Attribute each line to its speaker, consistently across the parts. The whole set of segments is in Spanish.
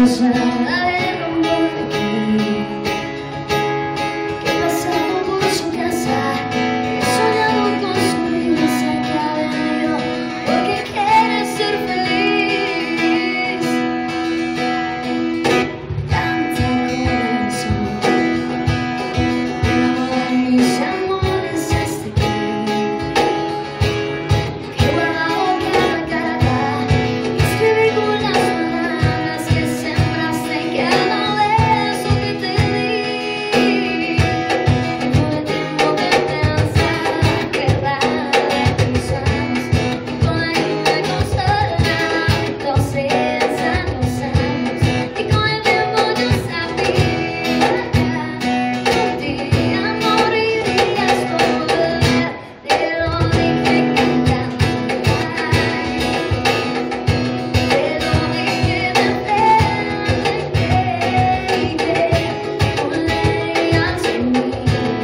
Speaker 1: sabe rumbo de aquí, que he pasado por su casa, he soñado con su risa, que ha venido porque quiere ser feliz. Canta corazón, uno de mis amores hasta aquí, que he guardado cada carta y escribí con las palabras que sembraste en cada beso que te di. Tuve tiempo de pensar que de tus años y con él me consolarán 200 años y con el tiempo yo sabía que un día morirías por volver. Te lo dije cantando, te lo dije de frente, que volverías conmigo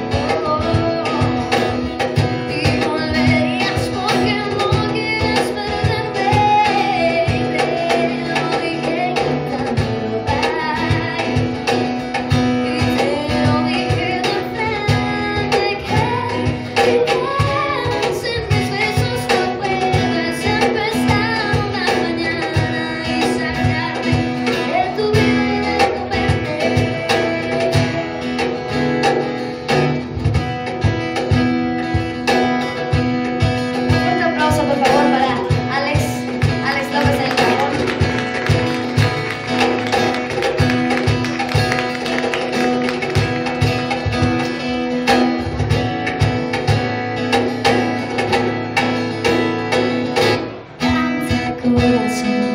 Speaker 1: y volverías porque no quieres perderme. Te lo dije cantando, y te lo dije de frente, que piensas en mis besos no puedes empezar una mañana y sacarme de tu vida y de tu mente. Un fuerte aplauso por favor para Alex López en el cajón. Canta corazón,